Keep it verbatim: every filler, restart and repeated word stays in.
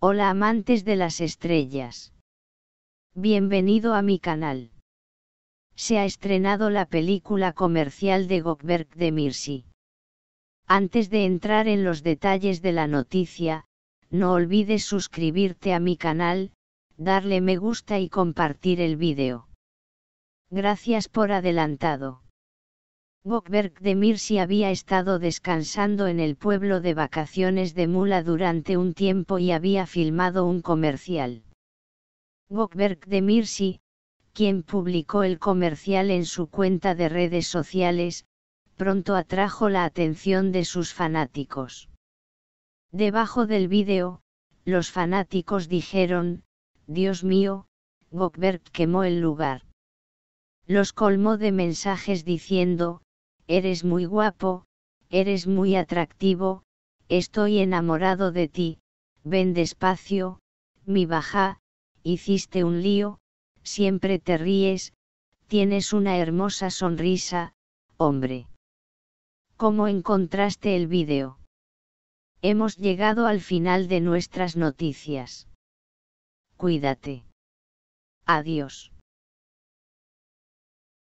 Hola amantes de las estrellas. Bienvenido a mi canal. Se ha estrenado la película comercial de Gökberk Demirci. Antes de entrar en los detalles de la noticia, no olvides suscribirte a mi canal, darle me gusta y compartir el vídeo. Gracias por adelantado. Gökberk Demirci había estado descansando en el pueblo de vacaciones de Mula durante un tiempo y había filmado un comercial. Gökberk Demirci, quien publicó el comercial en su cuenta de redes sociales, pronto atrajo la atención de sus fanáticos. Debajo del vídeo, los fanáticos dijeron: "Dios mío, Gökberk quemó el lugar". Los colmó de mensajes diciendo: "Eres muy guapo, eres muy atractivo, estoy enamorado de ti, ven despacio, mi baja, hiciste un lío, siempre te ríes, tienes una hermosa sonrisa, hombre". ¿Cómo encontraste el vídeo? Hemos llegado al final de nuestras noticias. Cuídate. Adiós.